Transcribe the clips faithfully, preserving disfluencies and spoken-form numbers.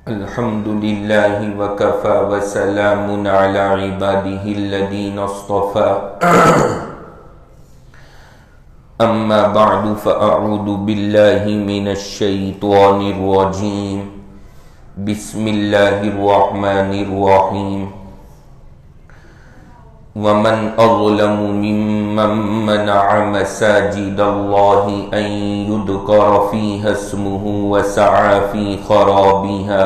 الحمد لله وكفى وسلام على عباده الذين اصطفى أما بعد فأعوذ بالله من الشيطان الرجيم بسم الله الرحمن الرحيم ومن أظلم ممن منع مساجد الله أن يذكر فيها اسمه وسعى في خرابها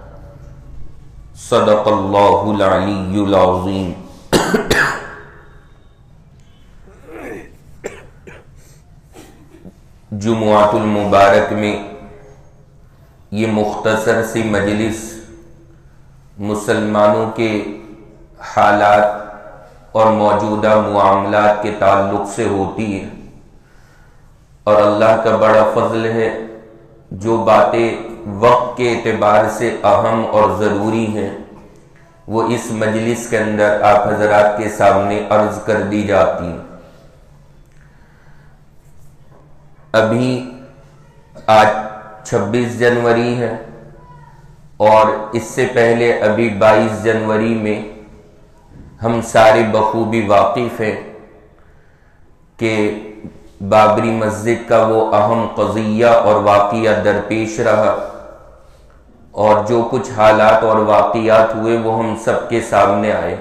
صدق الله العلي العظيم. جمعۃ المبارک میں یہ مختصر سی مجلس مسلمانوں کے حالات اور موجودہ معاملات کے تعلق سے ہوتی ہے، اور اللہ کا بڑا فضل ہے جو باتیں وقت کے اعتبار سے اہم اور ضروری ہیں وہ اس مجلس کے اندر آپ حضرات کے سامنے عرض کر دی جاتی ہیں۔ ابھی آج چھبیس جنوری ہے اور اس سے پہلے ابھی بائیس جنوری میں ہم سارے بخوبی واقف ہیں کہ بابری مسجد کا وہ اہم قضیہ اور واقعہ درپیش رہا، اور جو کچھ حالات اور واقعات ہوئے وہ ہم سب کے سامنے آئے۔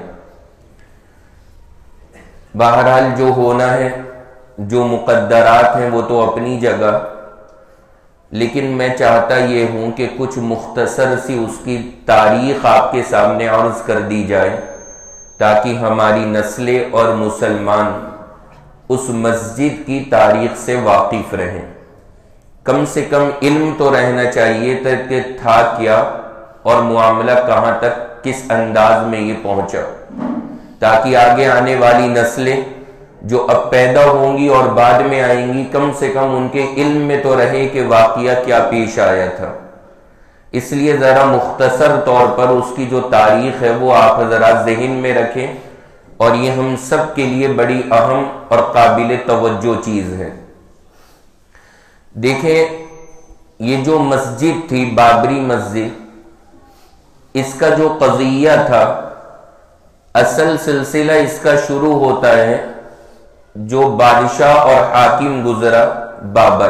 بہرحال جو ہونا ہے، جو مقدرات ہیں وہ تو اپنی جگہ، لیکن میں چاہتا یہ ہوں کہ کچھ مختصر سی اس کی تاریخ آپ کے سامنے عرض کر دی جائے تاکہ ہماری نسلیں اور مسلمان اس مسجد کی تاریخ سے واقف رہیں۔ کم سے کم علم تو رہنا چاہیے کہ تھا کیا اور معاملہ کہاں تک کس انداز میں یہ پہنچا، تاکہ آگے آنے والی نسلیں جو اب پیدا ہوں گی اور بعد میں آئیں گی کم سے کم ان کے علم میں تو رہے کہ واقعہ کیا پیش آیا تھا۔ اس لیے ذرا مختصر طور پر اس کی جو تاریخ ہے وہ آپ حضرات ذہن میں رکھیں، اور یہ ہم سب کے لیے بڑی اہم اور قابل توجہ چیز ہے۔ دیکھیں، یہ جو مسجد تھی بابری مسجد، اس کا جو قضیہ تھا، اصل سلسلہ اس کا شروع ہوتا ہے جو بادشاہ اور حاکم گزرا بابر،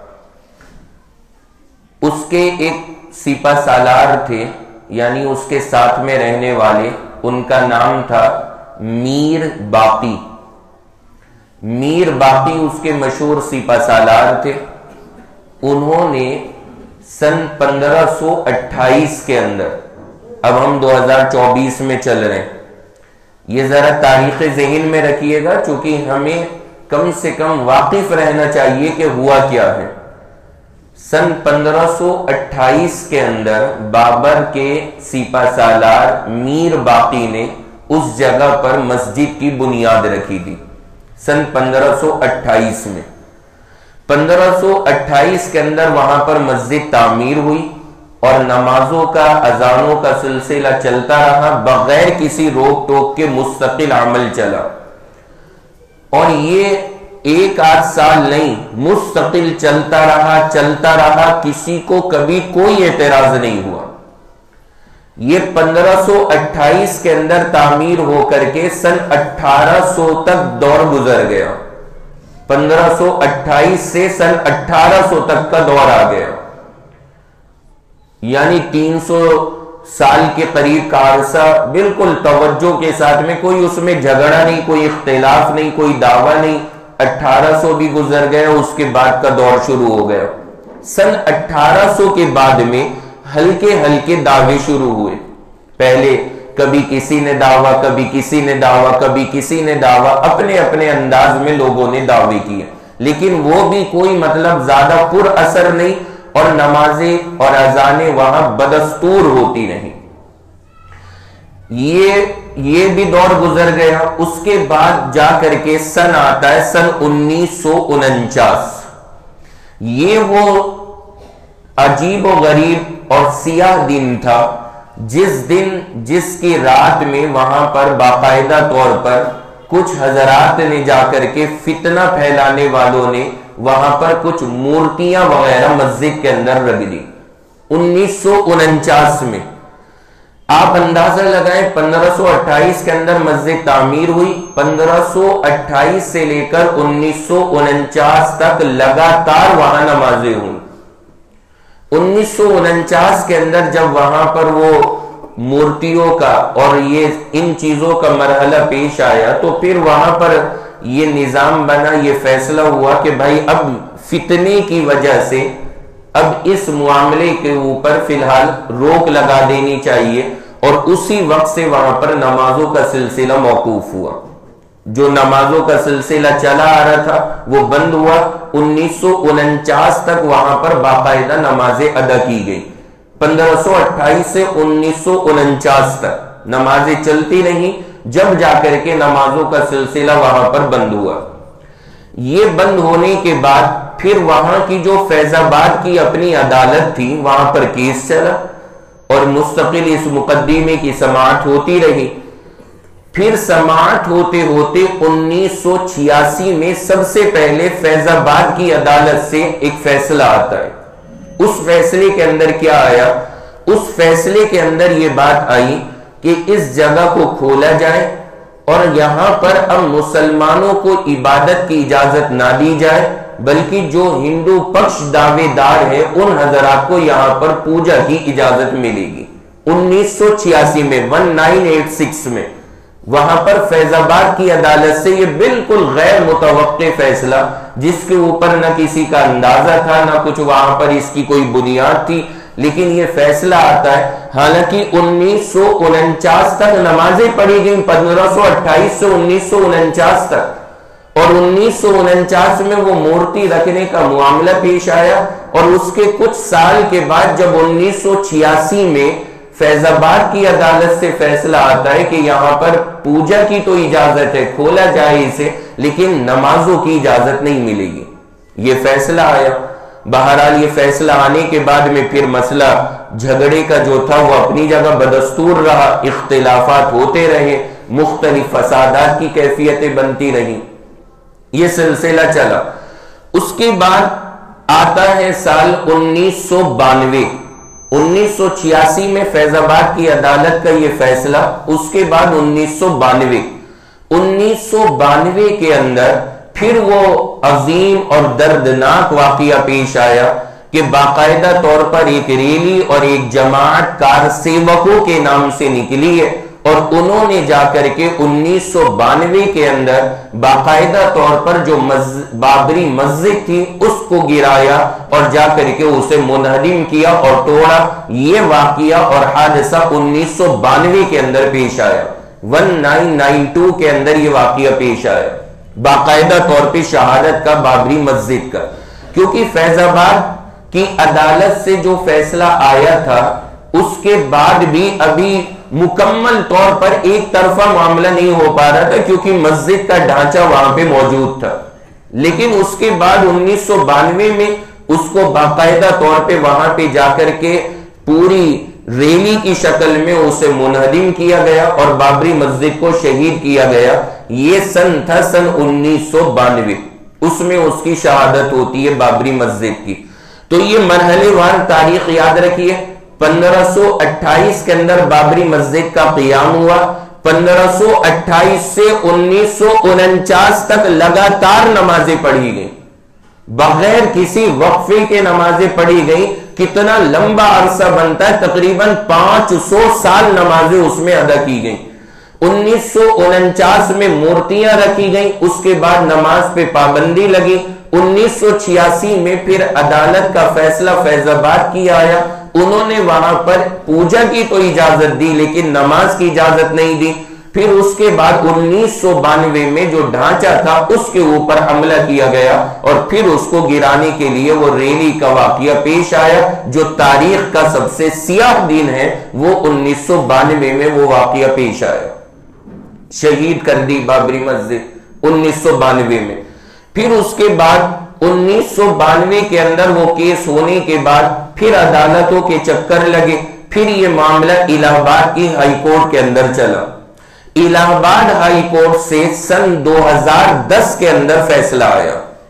اس کے ایک سپہ سالار تھے، یعنی اس کے ساتھ میں رہنے والے، ان کا نام تھا میر باقی۔ میر باقی اس کے مشہور سپہ سالار تھے۔ انہوں نے سن پندرہ سو اٹھائیس کے اندر، اب ہم دو ہزار چوبیس میں چل رہے ہیں، یہ ذرا تاریخ ذہن میں رکھیے گا چونکہ ہمیں کم سے کم واقف رہنا چاہیے کہ ہوا کیا ہے۔ سن پندرہ سو اٹھائیس کے اندر بابر کے سپہ سالار میر باقی نے اس جگہ پر مسجد کی بنیاد رکھی تھی، سن پندرہ سو اٹھائیس میں۔ پندرہ سو اٹھائیس کے اندر وہاں پر مسجد تعمیر ہوئی اور نمازوں کا، اذانوں کا سلسلہ چلتا رہا، بغیر کسی روک ٹوک کے مستقل عمل چلا، اور یہ ایک آدھ سال نہیں، مستقل چلتا رہا چلتا رہا کسی کو کبھی کوئی اعتراض نہیں ہوا۔ یہ پندرہ سو اٹھائیس کے اندر تعمیر ہو کر کے سن اٹھارہ سو تک دور گزر گیا، پندرہ سو اٹھائیس سے سن اٹھارہ سو تک کا دور آ گیا، یعنی تین سو سال کے قریب کا عرصہ بالکل توجہ کے ساتھ میں، کوئی اس میں جھگڑا نہیں، کوئی اختلاف نہیں، کوئی دعویٰ نہیں۔ اٹھارہ سو بھی گزر گیا، اس کے بعد کا دور شروع ہو گیا۔ سن اٹھارہ سو کے بعد میں ہلکے ہلکے دعوے شروع ہوئے، پہلے کبھی کسی نے دعویٰ، کبھی کسی نے دعویٰ، کبھی کسی نے دعویٰ، اپنے اپنے انداز میں لوگوں نے دعوے کیے، لیکن وہ بھی کوئی مطلب زیادہ پر اثر نہیں، اور نمازیں اور اذانیں وہاں بدستور ہوتی نہیں۔ یہ یہ بھی دور گزر گیا۔ اس کے بعد جا کر کے سن آتا ہے سن انیس سو انچاس۔ یہ وہ عجیب و غریب اور سیاہ دن تھا جس دن جس کی رات میں وہاں پر باقاعدہ طور پر کچھ حضرات نے جا کر کے فتنہ پھیلانے والوں نے وہاں پر کچھ مورتیاں وغیرہ مسجد کے اندر رکھ دی۔ انیس سو انچاس میں. آپ اندازہ لگائیں پندرہ سو اٹھائیس کے اندر مسجد تعمیر ہوئی, پندرہ سو اٹھائیس سے لے کر انیس سو انچاس تک لگاتار وہاں نمازیں ہوئی. انیس سو انچاس کے اندر جب وہاں پر وہ مورتیوں کا اور یہ ان چیزوں کا مرحلہ پیش آیا تو پھر وہاں پر یہ نظام بنا, یہ فیصلہ ہوا کہ بھائی اب فتنے کی وجہ سے اب اس معاملے کے اوپر فی الحال روک لگا دینی چاہیے, اور اسی وقت سے وہاں پر نمازوں کا سلسلہ موقوف ہوا. جو نمازوں کا سلسلہ چلا آ رہا تھا وہ بند ہوا. انیس سو انچاس تک وہاں پر باقاعدہ نمازیں ادا کی گئی. پندرہ سو اٹھائیس سے انیس سو انچاس تک نمازیں چلتی رہی, جب جا کر کے نمازوں کا سلسلہ وہاں پر بند ہوا. یہ بند ہونے کے بعد پھر وہاں کی جو فیض آباد کی اپنی عدالت تھی وہاں پر کیس چلا اور مستقل اس مقدمے کی سماعت ہوتی رہی. پھر سماعت ہوتے ہوتے انیس سو چھیاسی میں سب سے پہلے فیض آباد کی عدالت سے ایک فیصلہ آتا ہے. اس فیصلے کے اندر کیا آیا؟ اس فیصلے کے اندر یہ بات آئی کہ اس جگہ کو کھولا جائے اور یہاں پر اب مسلمانوں کو عبادت کی اجازت نہ دی جائے, بلکہ جو ہندو پکش دعوے دار ہے ان حضرات کو یہاں پر پوجا کی اجازت ملے گی. انیس سو چھیاسی میں انیس سو چھیاسی میں وہاں پر فیض آباد کی عدالت سے یہ بالکل غیر متوقع فیصلہ, جس کے اوپر نہ کسی کا اندازہ تھا نہ کچھ وہاں پر اس کی کوئی بنیاد تھی, لیکن یہ فیصلہ آتا ہے. حالانکہ انیس سو انچاس تک نمازیں پڑھی گئیں, پندرہ سو اٹھائیس سے انیس سو انچاس تک, اور انیس سو انچاس میں وہ مورتی رکھنے کا معاملہ پیش آیا, اور اس کے کچھ سال کے بعد جب انیس سو چھیاسی میں فیض آباد کی عدالت سے فیصلہ آتا ہے کہ یہاں پر پوجا کی تو اجازت ہے, کھولا جائے اسے, لیکن نمازوں کی اجازت نہیں ملے گی. یہ فیصلہ آیا. بہرحال یہ فیصلہ آنے کے بعد میں پھر مسئلہ جھگڑے کا جو تھا وہ اپنی جگہ بدستور رہا, اختلافات ہوتے رہے, مختلف فسادات کی کیفیتیں بنتی رہی. یہ سلسلہ چلا. اس کے بعد آتا ہے سال انیس سو بانوے. انیس سو چھیاسی میں فیض آباد کی عدالت کا یہ فیصلہ, اس کے بعد انیس سو بانوے انیس سو بانوے کے اندر پھر وہ عظیم اور دردناک واقعہ پیش آیا کہ باقاعدہ طور پر ایک ریلی اور ایک جماعت کار سیوکوں کے نام سے نکلی ہے, اور انہوں نے جا کر کے انیس سو بانوے کے اندر باقاعدہ طور پر جو بابری مسجد تھی اس کو گرایا اور جا کر کے اسے منہدم کیا اور توڑا. یہ واقعہ اور حادثہ انیس سو بانوے کے اندر پیش آیا. انیس سو بانوے کے اندر یہ واقعہ پیش آیا, باقاعدہ طور پہ شہادت کا بابری مسجد کا, کیونکہ فیض آباد کی عدالت سے جو فیصلہ آیا تھا اس کے بعد بھی ابھی مکمل طور پر ایک طرفہ معاملہ نہیں ہو پا رہا تھا, کیونکہ مسجد کا ڈھانچہ وہاں پہ موجود تھا. لیکن اس کے بعد انیس سو بانوے میں اس کو باقاعدہ طور پہ وہاں پہ جا کر کے پوری ریلی کی شکل میں اسے منہدم کیا گیا اور بابری مسجد کو شہید کیا گیا. یہ سن تھا سن انیس سو بانوے, اس میں اس کی شہادت ہوتی ہے بابری مسجد کی. تو یہ مرحلے وار تاریخ یاد رکھیے. پندرہ سو اٹھائیس کے اندر بابری مسجد کا قیام ہوا. پندرہ سو اٹھائیس سے انیس سو انچاس تک لگاتار نمازیں پڑھی گئیں, بغیر کسی وقفے کے نمازیں پڑھی گئیں. کتنا لمبا عرصہ بنتا ہے, تقریباً پانچ سو سال نمازیں اس میں ادا کی گئیں. انیس سو انچاس میں مورتیاں رکھی گئیں, اس کے بعد نماز پہ پابندی لگی. انیس سو چھیاسی میں پھر عدالت کا فیصلہ فیض آباد کی آیا, انہوں نے وہاں پر پوجا کی تو اجازت دی لیکن نماز کی اجازت نہیں دی. پھر اس کے بعد انیس سو بانوے میں جو ڈھانچہ تھا اس کے اوپر حملہ کیا گیا اور پھر اس کو گرانے کے لیے وہ ریلی کا واقعہ پیش آیا. جو تاریخ کا سب سے سیاہ دن ہے وہ انیس سو بانوے میں وہ واقعہ پیش آیا, شہید کر دی بابری مسجد انیس سو بانوے میں. پھر اس کے بعد انیس سو بانوے کے اندر وہ کیس ہونے کے بعد پھر عدالتوں کے چکر لگے. پھر یہ معاملہ الہ آباد کی ہائی کورٹ کے اندر چلا. الہ آباد ہائی کورٹ سے سن دو ہزار دس کے اندر فیصلہ آیا.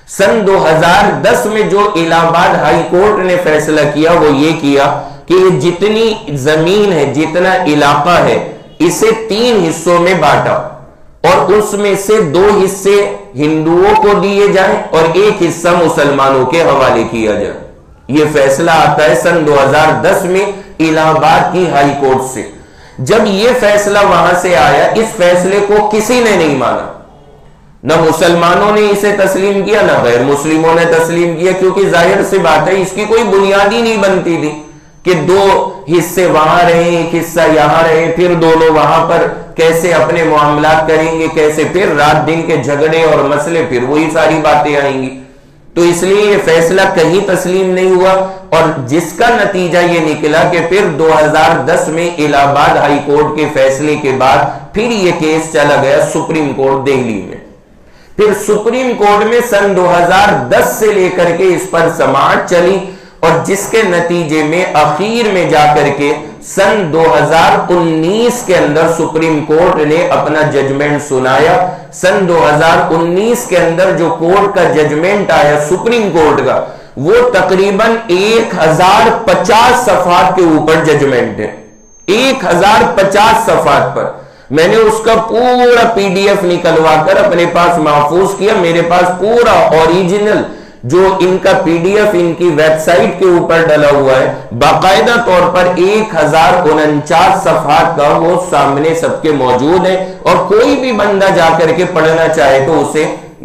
سن دو ہزار دس میں جو الہ آباد ہائی کورٹ نے فیصلہ کیا وہ یہ کیا کہ یہ جتنی زمین ہے، جتنا علاقہ ہے، اسے تین حصوں میں بانٹا اور اس میں سے دو حصے ہندوؤں کو دیے جائیں اور ایک حصہ مسلمانوں کے حوالے کیا جائے۔ یہ فیصلہ آتا ہے سن دو ہزار دس میں الہ آباد کی ہائی کورٹ سے۔ جب یہ فیصلہ وہاں سے آیا، اس فیصلے کو کسی نے نہیں مانا، نہ مسلمانوں نے اسے تسلیم کیا نہ غیر مسلموں نے تسلیم کیا، کیونکہ ظاہر سی بات ہے اس کی کوئی بنیاد ہی نہیں بنتی تھی کہ دو حصے وہاں رہیں ایک حصہ یہاں رہے، پھر دونوں وہاں پر کیسے اپنے معاملات کریں گے، کیسے پھر رات دن کے جھگڑے اور مسئلے، پھر وہی ساری باتیں آئیں گی۔ تو اس لیے یہ فیصلہ کہیں تسلیم نہیں ہوا اور جس کا نتیجہ یہ نکلا کہ پھر دو ہزار دس میں الہ آباد ہائی کورٹ کے فیصلے کے بعد پھر یہ کیس چلا گیا سپریم کورٹ دہلی میں۔ پھر سپریم کورٹ میں سن دو ہزار دس سے لے کر کے اس پر سماعت چلی اور جس کے نتیجے میں اخیر میں جا کر کے سن دو ہزار انیس کے اندر سپریم کورٹ نے اپنا ججمنٹ سنایا۔ سن دو ہزار انیس کے اندر جو کورٹ کا ججمنٹ آیا سپریم کورٹ کا، وہ تقریباً ایک ہزار پچاس صفحات کے اوپر ججمنٹ ہے، ایک ہزار پچاس صفحات پر۔ میں نے اس کا پورا پی ڈی ایف نکلوا کر اپنے پاس محفوظ کیا، میرے پاس پورا اوریجنل جو ان کا پی ڈی ایف ان کی ویب سائٹ کے اوپر ڈلا ہوا ہے، باقاعدہ طور پر ایک ہزار انچاس صفحات کا وہ سامنے سب کے موجود ہے اور کوئی بھی بندہ جا کر کے پڑھنا چاہے تو اسے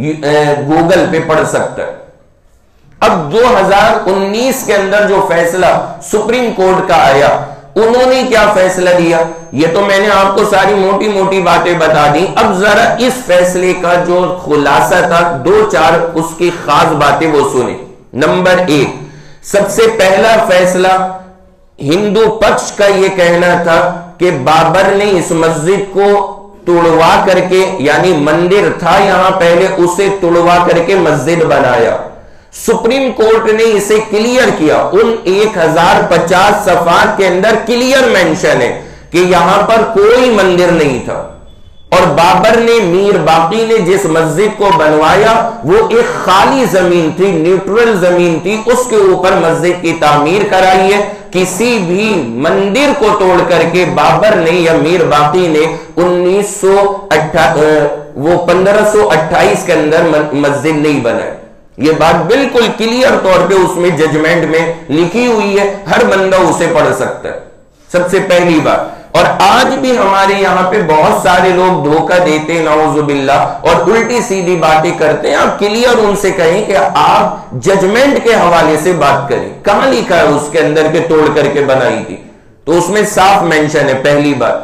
گوگل پہ پڑھ سکتا ہے۔ اب دو ہزار انیس کے اندر جو فیصلہ سپریم کورٹ کا آیا، انہوں نے کیا فیصلہ دیا یہ تو میں نے آپ کو ساری موٹی موٹی باتیں بتا دی۔ اب ذرا اس فیصلے کا جو خلاصہ تھا، دو چار اس کی خاص باتیں وہ سنیں۔ نمبر ایک، سب سے پہلا فیصلہ ہندو پکش کا یہ کہنا تھا کہ بابر نے اس مسجد کو توڑوا کر کے، یعنی مندر تھا یہاں پہلے، اسے توڑوا کر کے مسجد بنایا۔ سپریم کورٹ نے اسے کلیئر کیا، ان ایک ہزار پچاس صفحات کے اندر کلیئر مینشن ہے کہ یہاں پر کوئی مندر نہیں تھا اور بابر نے، میر باقی نے جس مسجد کو بنوایا وہ ایک خالی زمین تھی، نیوٹرل زمین تھی، اس کے اوپر مسجد کی تعمیر کرائی ہے۔ کسی بھی مندر کو توڑ کر کے بابر نے یا میر باقی نے انیس سو وہ پندرہ سو اٹھائیس کے اندر مسجد نہیں بنائی۔ یہ بات بالکل کلیئر طور پہ اس میں ججمنٹ میں لکھی ہوئی ہے، ہر بندہ اسے پڑھ سکتا ہے۔ سب سے پہلی بات، اور آج بھی ہمارے یہاں پہ بہت سارے لوگ دھوکہ دیتے ہیں نعوذ باللہ اور الٹی سیدھی باتیں کرتے ہیں۔ آپ کلیئر ان سے کہیں کہ آپ ججمنٹ کے حوالے سے بات کریں، کہاں لکھا ہے اس کے اندر کہ توڑ کر کے بنائی تھی؟ تو اس میں صاف مینشن ہے، پہلی بات۔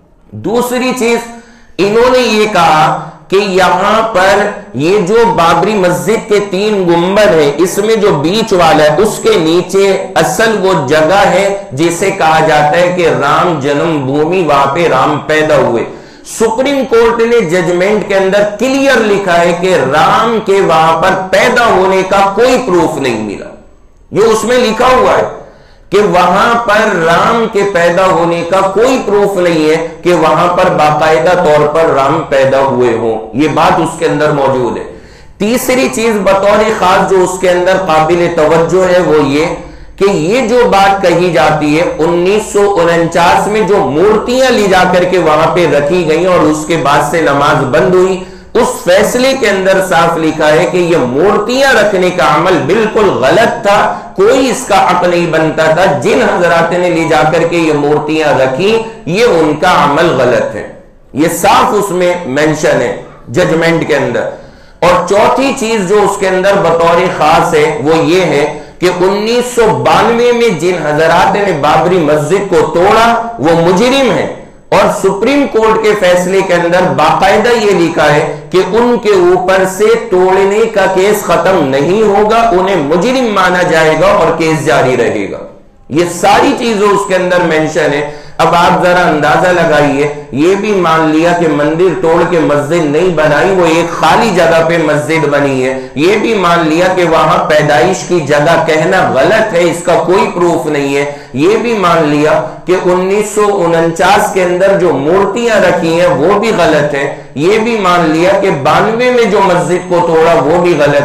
دوسری چیز، انہوں نے یہ کہا کہ یہاں پر یہ جو بابری مسجد کے تین گنبد ہیں، اس میں جو بیچ والا ہے اس کے نیچے اصل وہ جگہ ہے جسے کہا جاتا ہے کہ رام جنم بھومی، وہاں پہ رام پیدا ہوئے۔ سپریم کورٹ نے ججمنٹ کے اندر کلیئر لکھا ہے کہ رام کے وہاں پر پیدا ہونے کا کوئی پروف نہیں ملا۔ یہ اس میں لکھا ہوا ہے کہ وہاں پر رام کے پیدا ہونے کا کوئی پروف نہیں ہے کہ وہاں پر باقاعدہ طور پر رام پیدا ہوئے ہوں، یہ بات اس کے اندر موجود ہے۔ تیسری چیز بطور خاص جو اس کے اندر قابل توجہ ہے وہ یہ کہ یہ جو بات کہی جاتی ہے انیس سو انچاس میں جو مورتیاں لی جا کر کے وہاں پہ رکھی گئی اور اس کے بعد سے نماز بند ہوئی، اس فیصلے کے اندر صاف لکھا ہے کہ یہ مورتیاں رکھنے کا عمل بالکل غلط تھا، کوئی اس کا حق نہیں بنتا تھا۔ جن حضرات نے لے جا کر کے یہ مورتیاں رکھی، یہ ان کا عمل غلط ہے، یہ صاف اس میں مینشن ہے ججمنٹ کے اندر۔ اور چوتھی چیز جو اس کے اندر بطور خاص ہے وہ یہ ہے کہ انیس سو بانوے میں جن حضرات نے بابری مسجد کو توڑا وہ مجرم ہیں، اور سپریم کورٹ کے فیصلے کے اندر باقاعدہ یہ لکھا ہے کہ ان کے اوپر سے توڑنے کا کیس ختم نہیں ہوگا، انہیں مجرم مانا جائے گا اور کیس جاری رہے گا۔ یہ ساری چیزیں اس کے اندر مینشن ہے۔ اب آپ ذرا اندازہ لگائیے، یہ بھی مان لیا کہ مندر توڑ کے مسجد نہیں بنائی، وہ ایک خالی جگہ پہ مسجد بنی ہے، یہ بھی مان لیا کہ وہاں پیدائش کی جگہ کہنا غلط ہے، اس کا کوئی پروف نہیں ہے، یہ بھی مان لیا کہ انیس سو انچاس کے اندر جو مورتیاں رکھی ہیں وہ بھی غلط ہے، یہ بھی مان لیا کہ بانوے میں جو مسجد کو توڑا وہ بھی غلط ہے،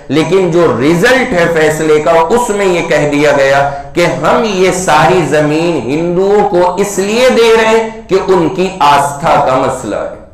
لیکن جو ریزلٹ ہے فیصلے کا اس میں یہ کہہ دیا گیا کہ ہم یہ ساری زمین ہندوؤں کو اس لیے دے رہے ہیں کہ ان کی آستھا کا مسئلہ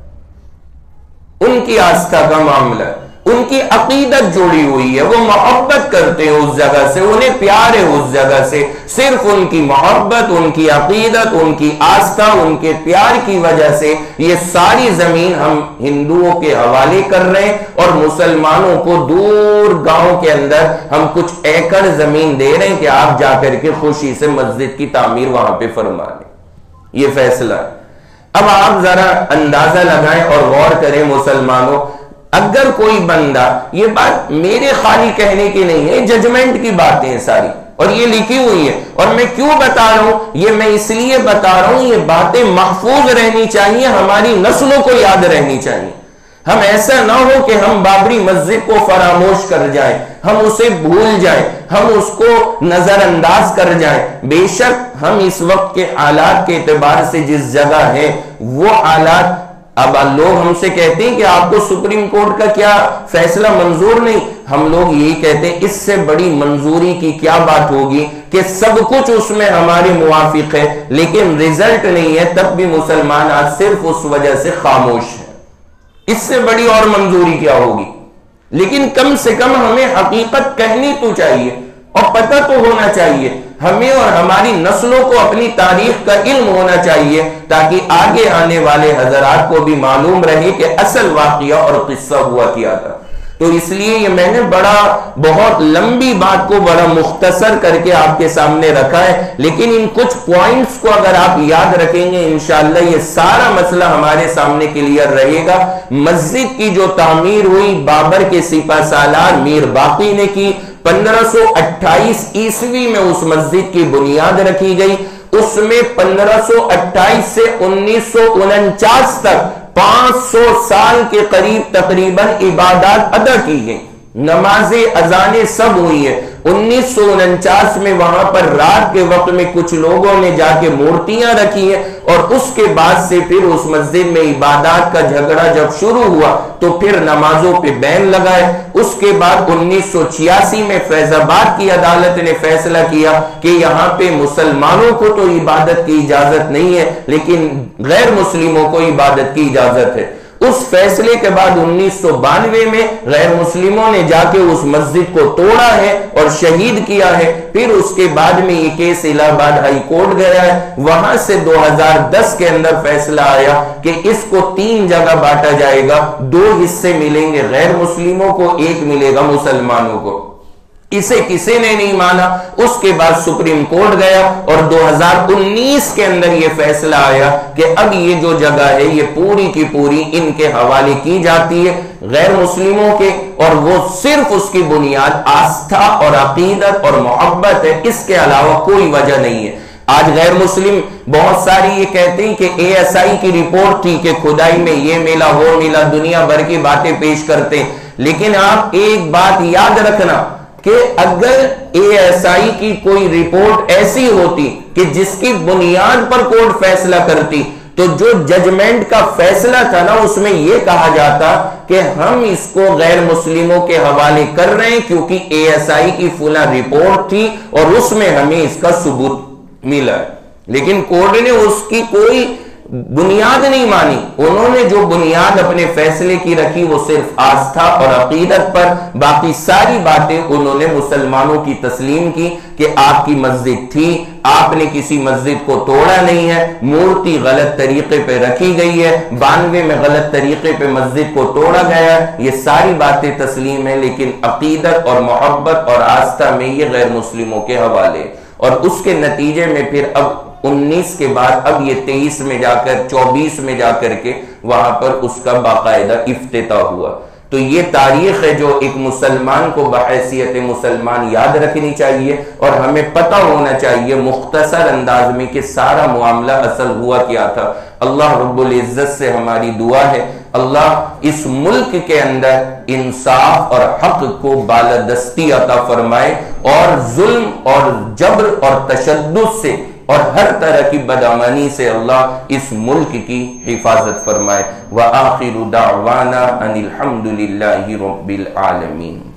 ہے، ان کی آستھا کا معاملہ ہے، ان کی عقیدت جڑی ہوئی ہے، وہ محبت کرتے ہیں اس جگہ سے، انہیں پیار ہے اس جگہ سے، صرف ان کی محبت، ان کی عقیدت، ان کی آستھا، ان کے پیار کی وجہ سے یہ ساری زمین ہم ہندوؤں کے حوالے کر رہے ہیں، اور مسلمانوں کو دور گاؤں کے اندر ہم کچھ ایکڑ زمین دے رہے ہیں کہ آپ جا کر کے خوشی سے مسجد کی تعمیر وہاں پہ فرما لیں۔ یہ فیصلہ ہے۔ اب آپ ذرا اندازہ لگائیں اور غور کریں مسلمانوں، اگر کوئی بندہ، یہ بات میرے خالی کہنے کی نہیں ہے، ججمنٹ کی باتیں ہیں ساری، اور یہ لکھی ہوئی ہے، اور میں کیوں بتا رہا ہوں، یہ میں اس لیے بتا رہا ہوں، یہ باتیں محفوظ رہنی چاہیے، ہماری نسلوں کو یاد رہنی چاہیے۔ ہم ایسا نہ ہو کہ ہم بابری مسجد کو فراموش کر جائیں، ہم اسے بھول جائیں، ہم اس کو نظر انداز کر جائیں۔ بے شک ہم اس وقت کے حالات کے اعتبار سے جس جگہ ہیں وہ حالات، اب لوگ ہم سے کہتے ہیں کہ آپ کو سپریم کورٹ کا کیا فیصلہ منظور نہیں، ہم لوگ یہی کہتے ہیں اس سے بڑی منظوری کی کیا بات ہوگی کہ سب کچھ اس میں ہمارے موافق ہے لیکن ریزلٹ نہیں ہے، تب بھی مسلمان آج صرف اس وجہ سے خاموش ہے۔ اس سے بڑی اور منظوری کیا ہوگی؟ لیکن کم سے کم ہمیں حقیقت کہنی تو چاہیے اور پتہ تو ہونا چاہیے، ہمیں اور ہماری نسلوں کو اپنی تاریخ کا علم ہونا چاہیے تاکہ آگے آنے والے حضرات کو بھی معلوم رہے کہ اصل واقعہ اور قصہ ہوا کیا تھا۔ تو اس لیے یہ میں نے بڑا بہت لمبی بات کو بڑا مختصر کر کے آپ کے سامنے رکھا ہے، لیکن ان کچھ پوائنٹس کو اگر آپ یاد رکھیں گے انشاءاللہ یہ سارا مسئلہ ہمارے سامنے کلیئر رہے گا۔ مسجد کی جو تعمیر ہوئی بابر کے سپہ سالار میر باقی نے کی، پندرہ سو اٹھائیس عیسوی میں اس مسجد کی بنیاد رکھی گئی، اس میں پندرہ سو اٹھائیس سے انیس سو انچاس تک پانچ سو سال کے قریب تقریباً عبادات ادا کی گئی، نمازیں اذانیں سب ہوئی ہیں۔ انیس سو انچاس میں وہاں پر رات کے وقت میں کچھ لوگوں نے جا کے مورتیاں رکھی ہیں، اور اس کے بعد سے پھر اس مسجد میں عبادات کا جھگڑا جب شروع ہوا تو پھر نمازوں پہ بین لگائے۔ اس کے بعد انیس سو چھیاسی میں فیض آباد کی عدالت نے فیصلہ کیا کہ یہاں پہ مسلمانوں کو تو عبادت کی اجازت نہیں ہے لیکن غیر مسلموں کو عبادت کی اجازت ہے۔ اس فیصلے کے بعد انیس سو بانوے میں غیر مسلموں نے جا کے اس مسجد کو توڑا ہے اور شہید کیا ہے۔ پھر اس کے بعد میں یہ کیس الہ آباد ہائی کورٹ گیا ہے، وہاں سے دو ہزار دس کے اندر فیصلہ آیا کہ اس کو تین جگہ بانٹا جائے گا، دو حصے ملیں گے غیر مسلموں کو، ایک ملے گا مسلمانوں کو۔ اسے کسی نے نہیں مانا۔ اس کے بعد سپریم کورٹ گیا اور دو ہزار انیس کے اندر یہ فیصلہ آیا کہ اب یہ جو جگہ ہے یہ پوری کی پوری ان کے حوالے کی جاتی ہے، غیر مسلموں کے، اور وہ صرف اس کی بنیاد آستھا اور عقیدت اور محبت ہے، اس کے علاوہ کوئی وجہ نہیں ہے۔ آج غیر مسلم بہت ساری یہ کہتے ہیں کہ اے ایس آئی کی رپورٹ تھی کہ کھدائی میں یہ ملا وہ ملا، دنیا بھر کی باتیں پیش کرتے ہیں، لیکن آپ ایک بات یاد رکھنا کہ اگر اے ایس آئی کی کوئی رپورٹ ایسی ہوتی کہ جس کی بنیاد پر کورٹ فیصلہ کرتی تو جو ججمنٹ کا فیصلہ تھا نا اس میں یہ کہا جاتا کہ ہم اس کو غیر مسلموں کے حوالے کر رہے ہیں کیونکہ اے ایس آئی کی فلاں رپورٹ تھی اور اس میں ہمیں اس کا ثبوت ملا ہے، لیکن کورٹ نے اس کی کوئی بنیاد نہیں مانی۔ انہوں نے جو بنیاد اپنے فیصلے کی رکھی وہ صرف آستھا اور عقیدت پر، باقی ساری باتیں انہوں نے مسلمانوں کی تسلیم کی کہ آپ کی مسجد تھی، آپ نے کسی مسجد کو توڑا نہیں ہے، مورتی غلط طریقے پہ رکھی گئی ہے، بانوے میں غلط طریقے پہ مسجد کو توڑا گیا ہے، یہ ساری باتیں تسلیم ہیں، لیکن عقیدت اور محبت اور آستھا میں یہ غیر مسلموں کے حوالے، اور اس کے نتیجے میں پھر اب انیس کے بعد اب یہ تیئیس میں جا کر چوبیس میں جا کر کے وہاں پر اس کا باقاعدہ افتتاح ہوا۔ تو یہ تاریخ ہے جو ایک مسلمان کو بحیثیت مسلمان یاد رکھنی چاہیے، اور ہمیں پتہ ہونا چاہیے مختصر انداز میں کہ سارا معاملہ اصل ہوا کیا تھا۔ اللہ رب العزت سے ہماری دعا ہے اللہ اس ملک کے اندر انصاف اور حق کو بالادستی عطا فرمائے، اور ظلم اور جبر اور تشدد سے اور ہر طرح کی بدامنی سے اللہ اس ملک کی حفاظت فرمائے۔ وآخر دعوانا ان الحمد للہ رب العالمین۔